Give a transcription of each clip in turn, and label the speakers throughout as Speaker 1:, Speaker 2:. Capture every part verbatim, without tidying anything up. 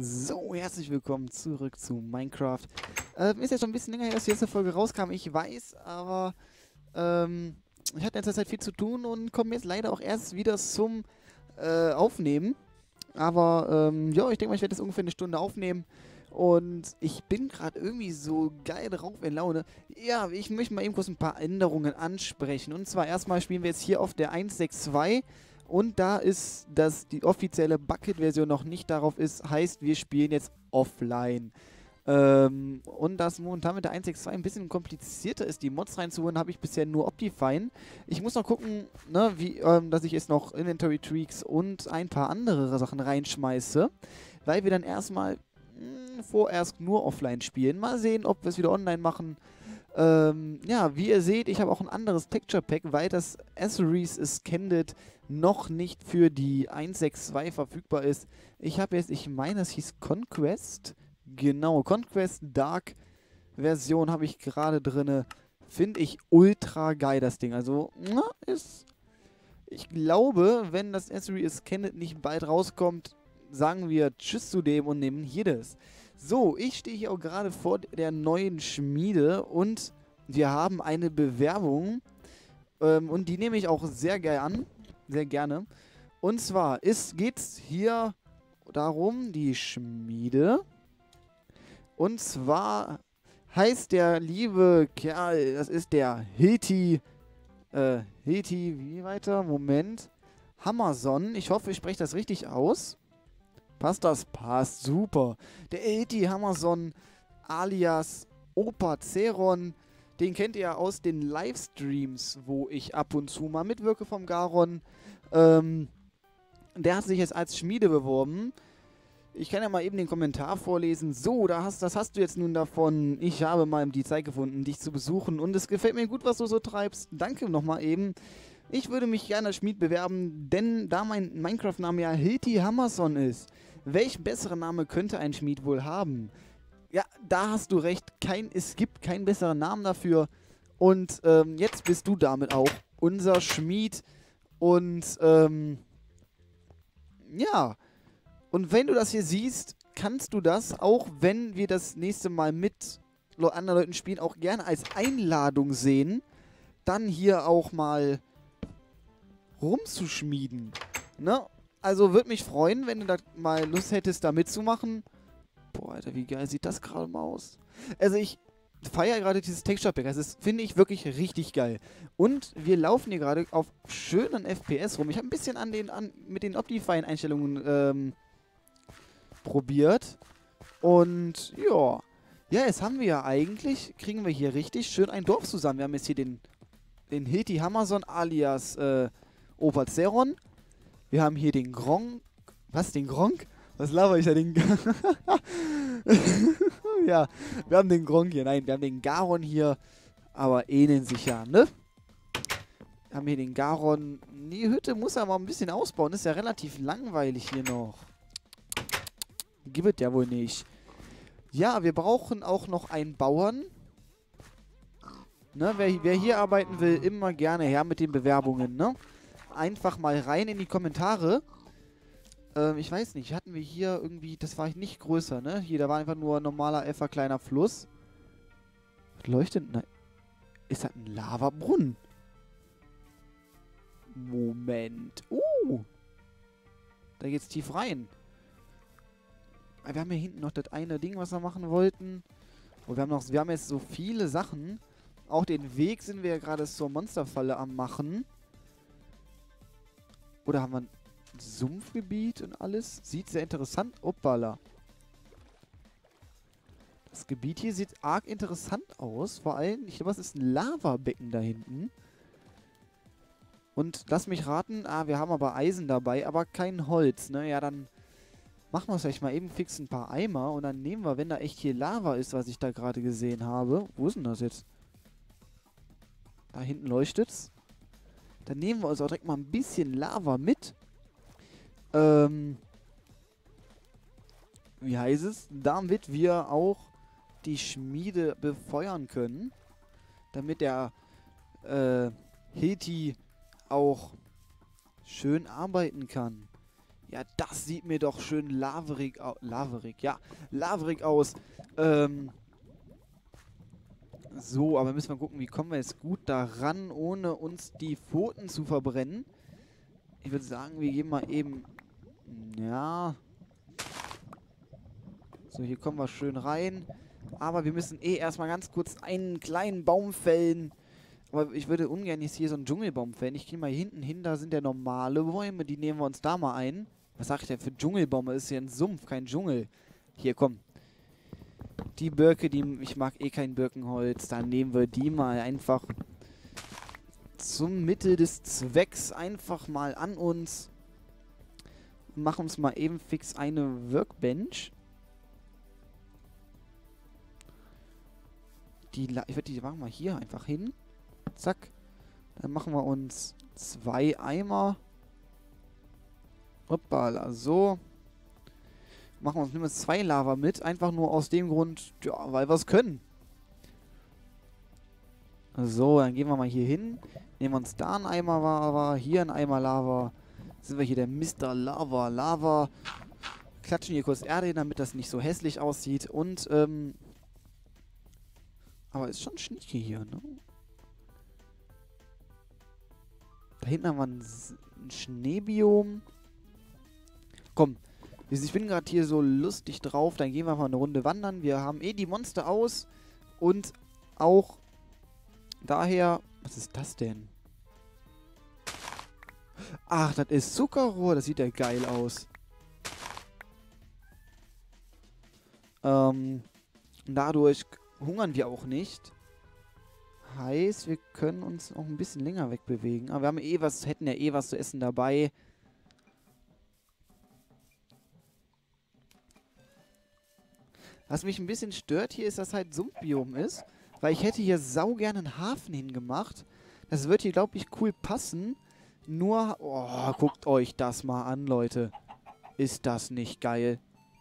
Speaker 1: So, herzlich willkommen zurück zu Minecraft. Ähm, ist ja schon ein bisschen länger her, dass die letzte Folge rauskam, ich weiß, aber ähm, ich hatte in letzter Zeit viel zu tun und komme jetzt leider auch erst wieder zum äh, Aufnehmen. Aber ähm, ja, ich denke mal, ich werde das ungefähr eine Stunde aufnehmen. Und ich bin gerade irgendwie so geil drauf in Laune. Ja, ich möchte mal eben kurz ein paar Änderungen ansprechen. Und zwar erstmal spielen wir jetzt hier auf der eins sechs zwei. Und da ist, dass die offizielle Bucket-Version noch nicht darauf ist, heißt, wir spielen jetzt offline. Ähm, und das momentan mit der eins sechs zwei ein bisschen komplizierter ist, die Mods reinzuholen, habe ich bisher nur Optifine. Ich muss noch gucken, ne, wie, ähm, dass ich jetzt noch Inventory Tweaks und ein paar andere Sachen reinschmeiße, weil wir dann erstmal mh, vorerst nur offline spielen. Mal sehen, ob wir es wieder online machen. Ähm, ja, wie ihr seht, ich habe auch ein anderes Texture Pack, weil das Accessories Scanded noch nicht für die eins sechs zwei verfügbar ist. Ich habe jetzt, ich meine, es hieß Conquest. Genau, Conquest Dark Version habe ich gerade drin. Finde ich ultra geil, das Ding. Also, na, ist. Ich glaube, wenn das Accessory Scanded nicht bald rauskommt, sagen wir Tschüss zu dem und nehmen hier das. So, ich stehe hier auch gerade vor der neuen Schmiede und wir haben eine Bewerbung ähm, und die nehme ich auch sehr geil an, sehr gerne. Und zwar geht es hier darum, die Schmiede. Und zwar heißt der liebe Kerl, das ist der Hilti, äh, Hilti, wie weiter? Moment. Hammerson, ich hoffe, ich spreche das richtig aus. Passt das? Passt, super. Der Hilti Hammerson alias Opa Zeron, den kennt ihr ja aus den Livestreams, wo ich ab und zu mal mitwirke vom Garon. Ähm, der hat sich jetzt als Schmiede beworben. Ich kann ja mal eben den Kommentar vorlesen. So, da hast, das hast du jetzt nun davon. Ich habe mal die Zeit gefunden, dich zu besuchen und es gefällt mir gut, was du so treibst. Danke nochmal eben. Ich würde mich gerne als Schmied bewerben, denn da mein Minecraft-Name ja Hilti Hammerson ist, welch besseren Name könnte ein Schmied wohl haben? Ja, da hast du recht. Kein, es gibt keinen besseren Namen dafür. Und ähm, jetzt bist du damit auch unser Schmied. Und ähm, ja, und wenn du das hier siehst, kannst du das, auch wenn wir das nächste Mal mit anderen Leuten spielen, auch gerne als Einladung sehen, dann hier auch mal rumzuschmieden. Ne? Also würde mich freuen, wenn du da mal Lust hättest, da mitzumachen. Boah, Alter, wie geil sieht das gerade mal aus. Also ich feiere gerade dieses Texture Pack. Das finde ich wirklich richtig geil. Und wir laufen hier gerade auf schönen F P S rum. Ich habe ein bisschen an den, an, mit den Optifine-Einstellungen ähm, probiert. Und ja. Ja, jetzt haben wir ja eigentlich, kriegen wir hier richtig schön ein Dorf zusammen. Wir haben jetzt hier den, den Hilti Hammerson alias äh, Opa Zeron. Wir haben hier den Gronk. Was, den Gronk? Was laber ich da? Den ja, wir haben den Gronk hier. Nein, wir haben den Garon hier. Aber ähneln sich ja, ne? Wir haben hier den Garon. Die Hütte muss er mal ein bisschen ausbauen. Ist ja relativ langweilig hier noch. Gibt es ja wohl nicht. Ja, wir brauchen auch noch einen Bauern. Ne, wer, wer hier arbeiten will, immer gerne her mit den Bewerbungen, ne? Einfach mal rein in die Kommentare. Ähm, ich weiß nicht, hatten wir hier irgendwie, das war nicht größer, ne? Hier, da war einfach nur ein normaler, etwa kleiner Fluss. Was leuchtet? Nein. Ist das ein Lavabrunnen? Moment. Uh. Da geht's tief rein. Wir haben hier hinten noch das eine Ding, was wir machen wollten. Und wir haben noch, wir haben jetzt so viele Sachen. Auch den Weg sind wir ja gerade zur Monsterfalle am machen. Oder haben wir ein Sumpfgebiet und alles? Sieht sehr interessant. Uppala. Das Gebiet hier sieht arg interessant aus. Vor allem, ich glaube, es ist ein Lavabecken da hinten. Und lass mich raten, ah, wir haben aber Eisen dabei, aber kein Holz, ne? Ja, dann machen wir vielleicht mal eben fix ein paar Eimer und dann nehmen wir, wenn da echt hier Lava ist, was ich da gerade gesehen habe. Wo ist denn das jetzt? Da hinten leuchtet's. Dann nehmen wir uns auch direkt mal ein bisschen Lava mit. Ähm, wie heißt es? Damit wir auch die Schmiede befeuern können. Damit der äh, Hilti auch schön arbeiten kann. Ja, das sieht mir doch schön laverig aus. Laverig, ja. Laverig aus. Ähm. So, aber müssen wir gucken, wie kommen wir jetzt gut daran, ohne uns die Pfoten zu verbrennen. Ich würde sagen, wir gehen mal eben... Ja... So, hier kommen wir schön rein. Aber wir müssen eh erstmal ganz kurz einen kleinen Baum fällen. Aber ich würde ungern jetzt hier so einen Dschungelbaum fällen. Ich gehe mal hier hinten hin, da sind ja normale Bäume. Die nehmen wir uns da mal ein. Was sag ich denn für Dschungelbäume? Das ist hier ein Sumpf, kein Dschungel. Hier, komm. Die Birke, die ich mag eh kein Birkenholz. Dann nehmen wir die mal einfach zum Mittel des Zwecks einfach mal an uns. Machen uns mal eben fix eine Workbench. Die, ich würde die machen wir hier einfach hin. Zack. Dann machen wir uns zwei Eimer. Hoppala, so. Machen wir uns nur zwei Lava mit. Einfach nur aus dem Grund, ja, weil wir es können. So, dann gehen wir mal hier hin. Nehmen wir uns da einen Eimer Lava, hier einen Eimer Lava. Sind wir hier der Mister Lava Lava. Klatschen hier kurz Erde hin, damit das nicht so hässlich aussieht. Und, ähm... aber ist schon schnieke hier, ne? Da hinten haben wir ein, ein Schneebiom. Komm, ich bin gerade hier so lustig drauf. Dann gehen wir mal eine Runde wandern. Wir haben eh die Monster aus. Und auch daher... Was ist das denn? Ach, das ist Zuckerrohr. Das sieht ja geil aus. Ähm, dadurch hungern wir auch nicht. Heißt, wir können uns noch ein bisschen länger wegbewegen. Aber wir haben eh was, hätten ja eh was zu essen dabei. Was mich ein bisschen stört hier ist, dass halt Sumpfbiom ist. Weil ich hätte hier sau gerne einen Hafen hingemacht. Das wird hier, glaube ich, cool passen. Nur, oh, guckt euch das mal an, Leute. Ist das nicht geil?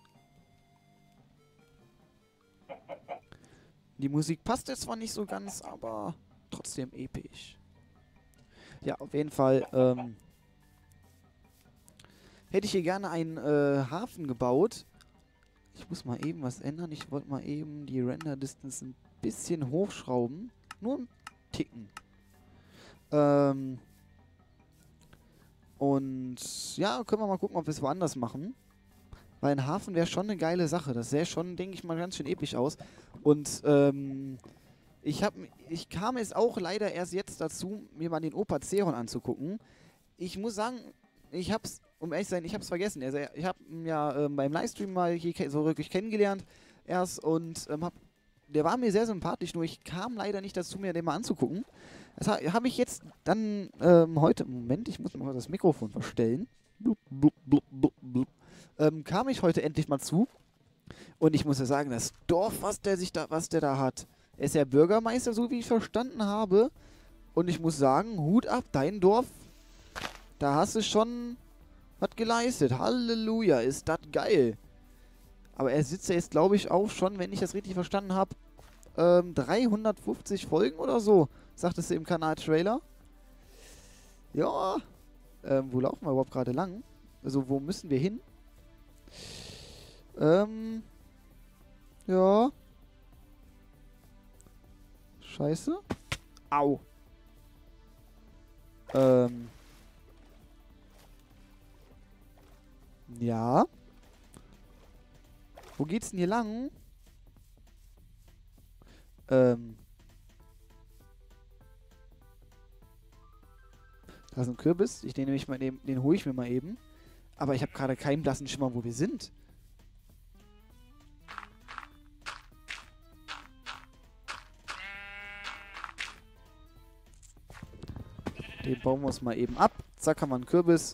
Speaker 1: Die Musik passt jetzt zwar nicht so ganz, aber trotzdem episch. Ja, auf jeden Fall ähm, hätte ich hier gerne einen äh, Hafen gebaut. Ich muss mal eben was ändern. Ich wollte mal eben die Render-Distance ein bisschen hochschrauben. Nur ein Ticken. Ähm, und ja, können wir mal gucken, ob wir es woanders machen. Weil ein Hafen wäre schon eine geile Sache. Das sähe schon, denke ich mal, ganz schön episch aus. Und ähm, ich, hab, ich kam jetzt auch leider erst jetzt dazu, mir mal den Opa Zeron anzugucken. Ich muss sagen, ich hab's, um ehrlich zu sein, ich hab's vergessen. Also ich hab ihn ja ähm, beim Livestream mal hier so wirklich kennengelernt erst und ähm, hab, der war mir sehr sympathisch, nur ich kam leider nicht dazu, mir den mal anzugucken. Das ha, habe ich jetzt dann ähm, heute, Moment, ich muss mal das Mikrofon verstellen. Blub, blub, blub, blub, blub. Ähm, kam ich heute endlich mal zu. Und ich muss ja sagen, das Dorf, was der sich da, was der da hat, er ist ja Bürgermeister, so wie ich verstanden habe. Und ich muss sagen, Hut ab, dein Dorf, da hast du schon was geleistet. Halleluja, ist das geil. Aber er sitzt ja jetzt, glaube ich, auch schon, wenn ich das richtig verstanden habe, ähm, dreihundertfünfzig Folgen oder so, sagtest du im Kanal-Trailer. Ja, ähm, wo laufen wir überhaupt gerade lang? Also, wo müssen wir hin? Ähm, ja. Scheiße. Au. Ähm. Ja. Wo geht's denn hier lang? Ähm. Da ist ein Kürbis. Ich den nehme ich mal eben, den hole ich mir mal eben. Aber ich habe gerade keinen blassen Schimmer, wo wir sind. Den bauen wir uns mal eben ab. Zack, haben wir einen Kürbis.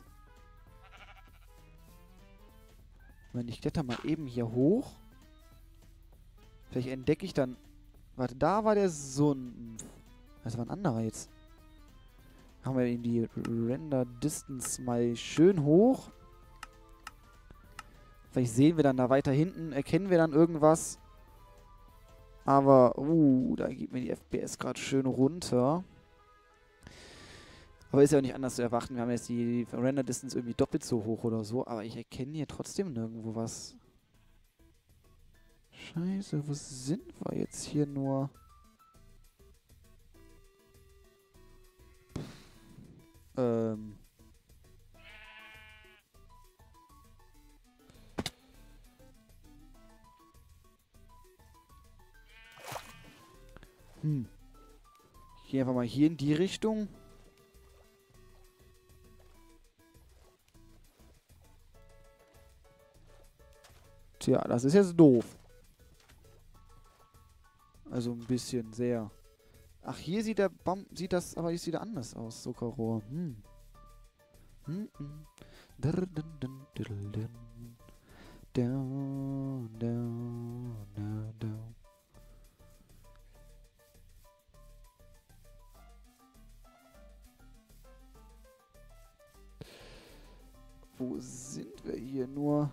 Speaker 1: Wenn ich kletter mal eben hier hoch. Vielleicht entdecke ich dann... Warte, da war der Sumpf. Das war ein anderer jetzt. Haben wir eben die Render Distance mal schön hoch. Vielleicht sehen wir dann da weiter hinten, erkennen wir dann irgendwas. Aber, uh, da geht mir die F P S gerade schön runter. Aber ist ja auch nicht anders zu erwarten. Wir haben jetzt die Render Distance irgendwie doppelt so hoch oder so. Aber ich erkenne hier trotzdem nirgendwo was. Scheiße, wo sind wir jetzt hier nur? Ähm. Hm. Ich gehe einfach mal hier in die Richtung. Tja, das ist jetzt doof. Also ein bisschen sehr. Ach, hier sieht der Baum, sieht das aber jetzt wieder anders aus, Zuckerrohr. Hm. Hm, hm. Dun, dun, dun, dun, dun. Down, down, down, down. Wo sind wir hier nur?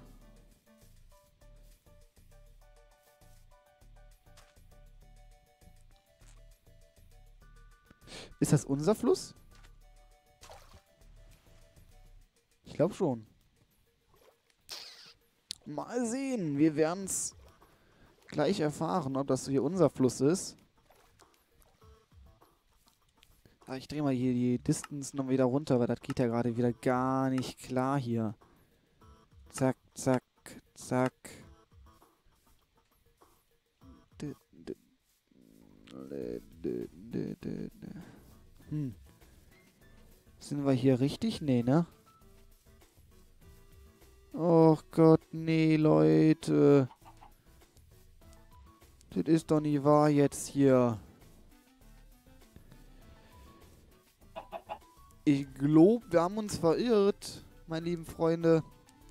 Speaker 1: Ist das unser Fluss? Ich glaube schon. Mal sehen. Wir werden es gleich erfahren, ob das hier unser Fluss ist. Aber ich drehe mal hier die Distance noch wieder runter, weil das geht ja gerade wieder gar nicht klar hier. Zack, zack, zack. Hm. Sind wir hier richtig? Nee, ne? Och Gott, nee, Leute. Das ist doch nicht wahr jetzt hier. Ich glaube, wir haben uns verirrt, meine lieben Freunde.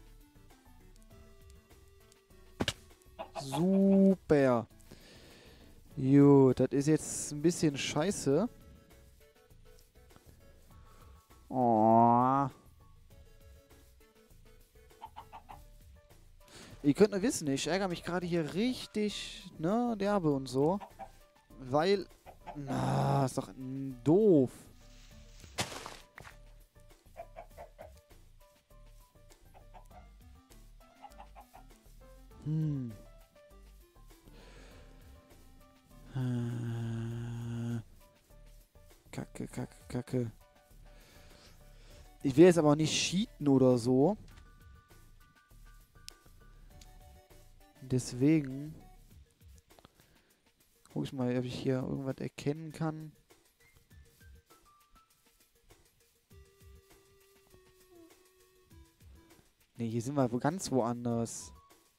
Speaker 1: Super. Jo, das ist jetzt ein bisschen scheiße. Oh. Ihr könnt nur wissen, ich ärgere mich gerade hier richtig, ne, derbe und so. Weil, na, ist doch doof. Hm. Kacke, kacke, kacke. Ich will jetzt aber auch nicht cheaten oder so. Deswegen guck ich mal, ob ich hier irgendwas erkennen kann. Ne, hier sind wir wo ganz woanders.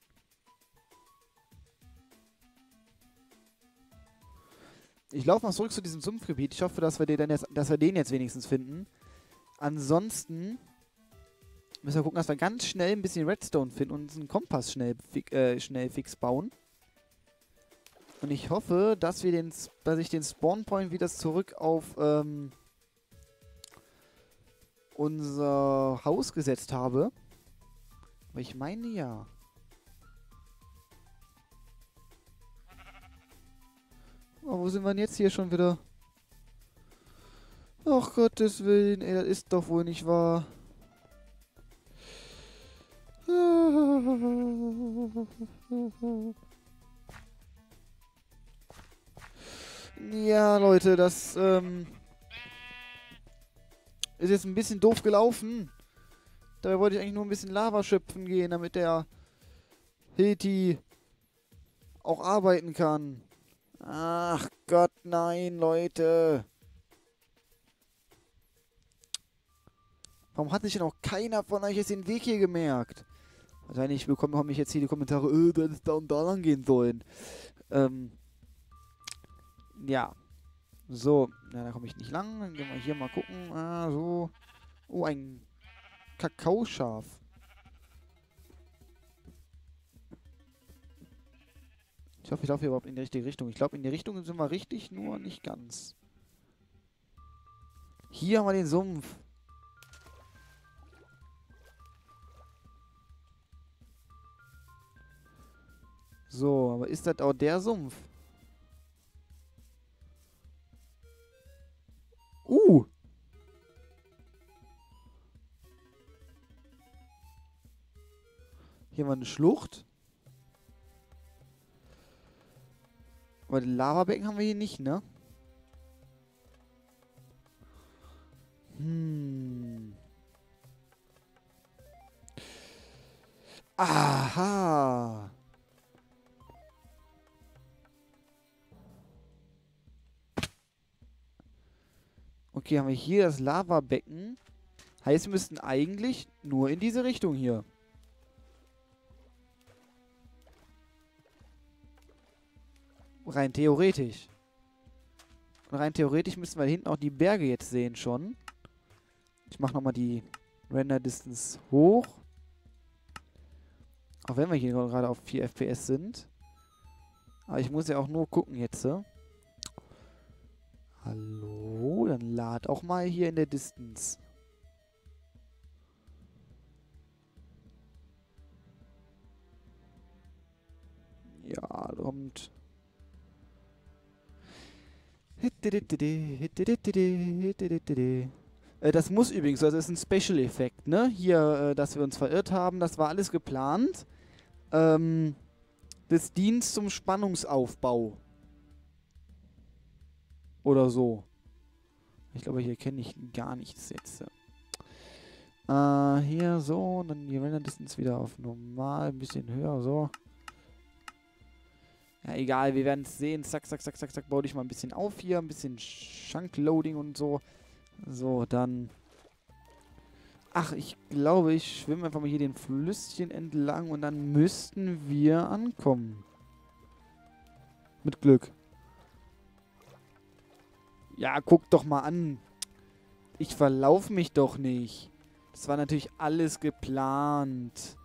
Speaker 1: Ich laufe mal zurück zu diesem Sumpfgebiet. Ich hoffe, dass wir den, dann jetzt, dass wir den jetzt wenigstens finden. Ansonsten müssen wir gucken, dass wir ganz schnell ein bisschen Redstone finden und uns einen Kompass schnell, äh, schnell fix bauen. Und ich hoffe, dass wir den, dass ich den Spawnpoint wieder zurück auf ähm, unser Haus gesetzt habe. Aber ich meine ja. Oh, wo sind wir denn jetzt hier schon wieder? Ach Gottes Willen, ey, das ist doch wohl nicht wahr. Ja, Leute, das ähm, ist jetzt ein bisschen doof gelaufen. Dabei wollte ich eigentlich nur ein bisschen Lava schöpfen gehen, damit der Hilti auch arbeiten kann. Ach Gott, nein, Leute. Warum hat sich denn auch keiner von euch jetzt den Weg hier gemerkt? Wahrscheinlich bekommen mich jetzt hier die Kommentare, äh, du hättest da und da lang gehen sollen. Ähm, ja. So, ja, da komme ich nicht lang. Dann gehen wir hier mal gucken. Ah, so. Oh, ein Kakaoschaf. Ich hoffe, ich laufe hier überhaupt in die richtige Richtung. Ich glaube, in die Richtung sind wir richtig, nur nicht ganz. Hier haben wir den Sumpf. So, aber ist das auch der Sumpf? Uh! wir eine Schlucht. Aber die Lavabecken haben wir hier nicht, ne? Hm. Aha. Okay, haben wir hier das Lavabecken. Heißt, wir müssten eigentlich nur in diese Richtung hier. Rein theoretisch. Und rein theoretisch müssten wir hinten auch die Berge jetzt sehen schon. Ich mache nochmal die Render Distance hoch. Auch wenn wir hier gerade auf vier F P S sind. Aber ich muss ja auch nur gucken jetzt. Hallo, dann lad auch mal hier in der Distance. Ja, kommt. Das muss übrigens, also das ist ein Special-Effekt, ne? Hier, äh, dass wir uns verirrt haben, das war alles geplant. Ähm, das dient zum Spannungsaufbau. Oder so. Ich glaube, hier kenne ich gar nichts jetzt. Äh, hier so, und dann die Render Distance wieder auf normal, ein bisschen höher, so. Ja, egal, wir werden es sehen. Zack, zack, zack, zack, zack. Bau dich mal ein bisschen auf hier. Ein bisschen Chunk-Loading und so. So, dann... Ach, ich glaube, ich schwimme einfach mal hier den Flüsschen entlang und dann müssten wir ankommen. Mit Glück. Ja, guck doch mal an. Ich verlaufe mich doch nicht. Das war natürlich alles geplant.